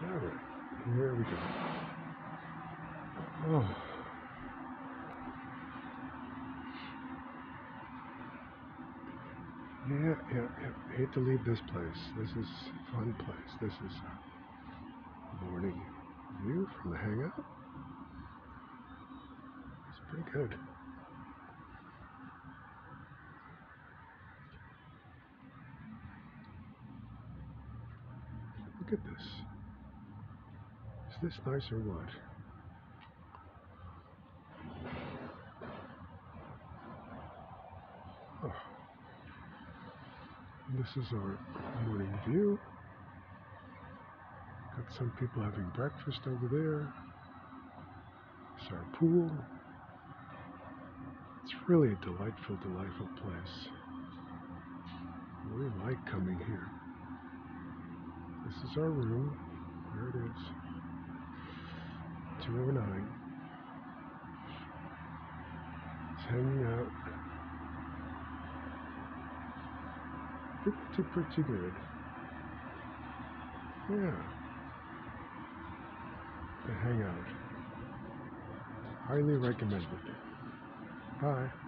All right, here we go. Oh, yeah. Hate to leave this place. This is a fun place. This is a morning view from the hangout. It's pretty good. Look at this. Is this nice or what? Oh, this is our morning view. Got some people having breakfast over there. It's our pool. It's really a delightful place. I really like coming here. This is our room. There it is. 209. It's hanging out. Pretty good. Yeah. The hangout. Highly recommended. Bye.